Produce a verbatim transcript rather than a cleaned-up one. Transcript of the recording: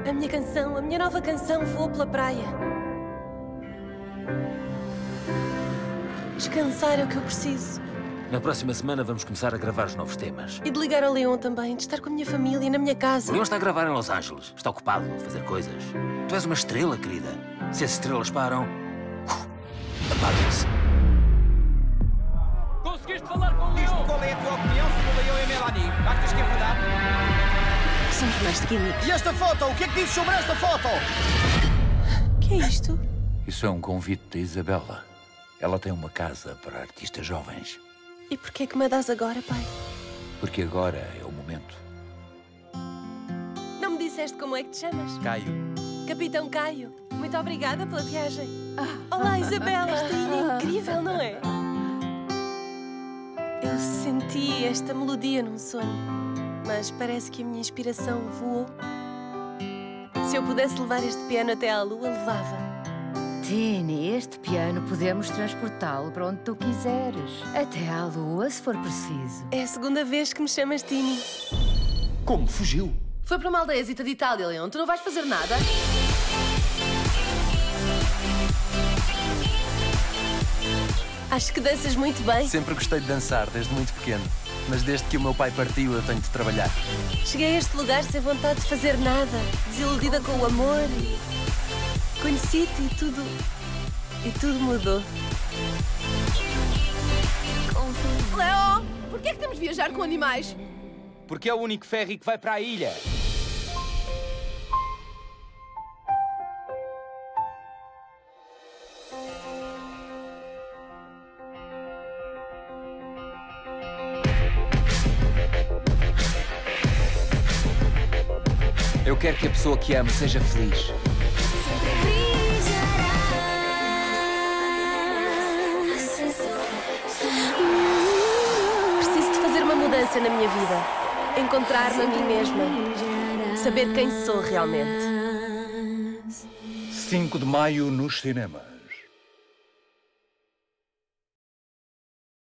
A minha canção, a minha nova canção voou pela praia. Descansar é o que eu preciso. Na próxima semana vamos começar a gravar os novos temas. E de ligar ao Leon também, de estar com a minha família, na minha casa. O Leon está a gravar em Los Angeles. Está ocupado a fazer coisas. Tu és uma estrela, querida. Se as estrelas param, apagam-se. Conseguiste falar com o Leon? Qual é a tua opinião sobre o Leon e a Melanie? Achas que é verdade? Somos mais de que amigos. E esta foto? O que é que dizes sobre esta foto? O que é isto? Isso é um convite da Isabela. Ela tem uma casa para artistas jovens. E porquê que me a dás agora, pai? Porque agora é o momento. Não me disseste como é que te chamas? Caio. Capitão Caio. Muito obrigada pela viagem. Olá, Isabela. Esta ilha é incrível, não é? Eu senti esta melodia num sonho, mas parece que a minha inspiração voou. Se eu pudesse levar este piano até à lua, levava. Tini, este piano podemos transportá-lo para onde tu quiseres. Até à lua, se for preciso. É a segunda vez que me chamas Tini. Como fugiu? Foi para uma aldeazita de Itália, Leon. Tu não vais fazer nada? Acho que danças muito bem. Sempre gostei de dançar, desde muito pequeno. Mas desde que o meu pai partiu, eu tenho de trabalhar. Cheguei a este lugar sem vontade de fazer nada. Desiludida com o amor e... Conheci-te e tudo... E tudo mudou. Leon, por que é que temos de viajar com animais? Porque é o único ferry que vai para a ilha. Eu quero que a pessoa que amo seja feliz. Preciso de fazer uma mudança na minha vida. Encontrar-me a mim mesma. Saber quem sou realmente. cinco de maio nos cinemas.